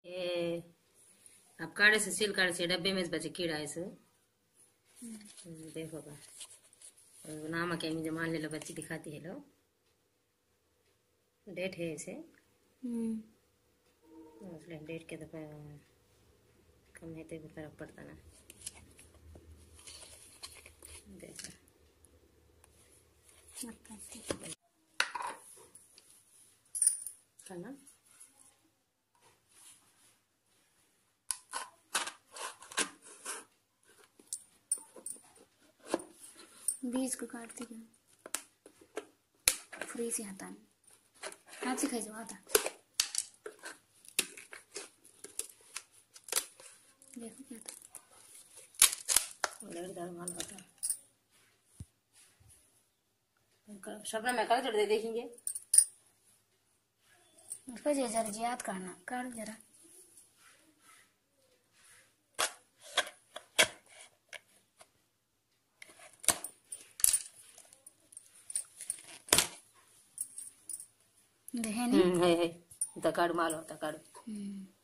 ये अब काढ़े से सील काढ़े से डब्बे में बचे कीड़ा है सो देखो बा नाम के मुझे मान ले लो बच्ची दिखाती है लो डेट है इसे डेट के तो कम है तो फर्क पड़ता ना देखो करना बीज को काटते क्या फ्री से हाथ से खाई जाओ आता देखो क्या था सपना में कर दे देखेंगे उसका जरा याद करना काट जरा है तो काट मालो तो काट